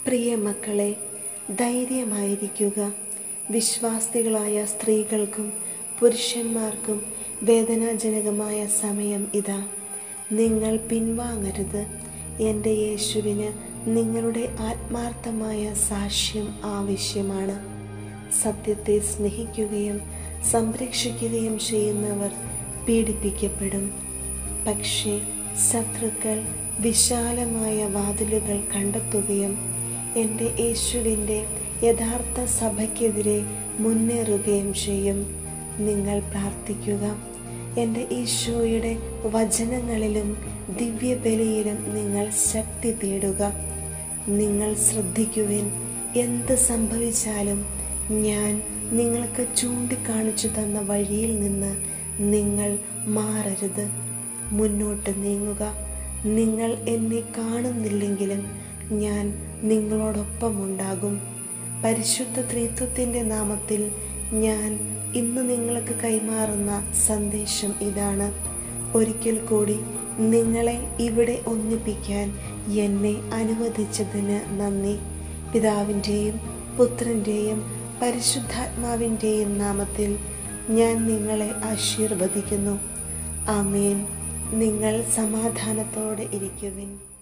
പ്രിയ മക്കളെ, ധൈര്യമായിരിക്കുക. വിശ്വാസികളായ സ്ത്രീകൾക്കും പുരുഷന്മാർക്കും വേദനാജനകമായ സമയം ഇതാ. നിങ്ങൾ പിൻവാങ്ങരുത്. എൻ്റെ യേശുവിന് നിങ്ങളുടെ ആത്മാർത്ഥമായ സാക്ഷ്യം ആവശ്യമാണ്. സത്യത്തെ സ്നേഹിക്കുകയും സംരക്ഷിക്കുകയും ചെയ്യുന്നവർ പീഡിപ്പിക്കപ്പെടും. പക്ഷേ ശത്രുക്കൾ വിശാലമായ വാതിലുകൾ കണ്ടെത്തുകയും എൻ്റെ യേശുവിൻ്റെ യഥാർത്ഥ സഭയ്ക്കെതിരെ മുന്നേറുകയും ചെയ്യും. നിങ്ങൾ പ്രാർത്ഥിക്കുക. എൻ്റെ ഈശോയുടെ വചനങ്ങളിലും ദിവ്യബലിയിലും നിങ്ങൾ ശക്തി തേടുക. നിങ്ങൾ ശ്രദ്ധിക്കുവിൻ. എന്ത് സംഭവിച്ചാലും ഞാൻ നിങ്ങൾക്ക് ചൂണ്ടിക്കാണിച്ചു തന്ന വഴിയിൽ നിന്ന് നിങ്ങൾ മാറരുത്. മുന്നോട്ട് നീങ്ങുക. നിങ്ങൾ എന്നെ കാണുന്നില്ലെങ്കിലും ഞാൻ നിങ്ങളോടൊപ്പമുണ്ടാകും. പരിശുദ്ധ ത്രിത്വത്തിൻ്റെ നാമത്തിൽ ഞാൻ ഇന്ന് നിങ്ങൾക്ക് കൈമാറുന്ന സന്ദേശം ഇതാണ്. ഒരിക്കൽ കൂടി നിങ്ങളെ ഇവിടെ ഒന്നിപ്പിക്കാൻ എന്നെ അനുവദിച്ചതിന് നന്ദി. പിതാവിൻ്റെയും പുത്രൻ്റെയും പരിശുദ്ധാത്മാവിൻ്റെയും നാമത്തിൽ ഞാൻ നിങ്ങളെ ആശീർവദിക്കുന്നു. ആമേൻ. നിങ്ങൾ സമാധാനത്തോടെ ഇരിക്കുവിൻ.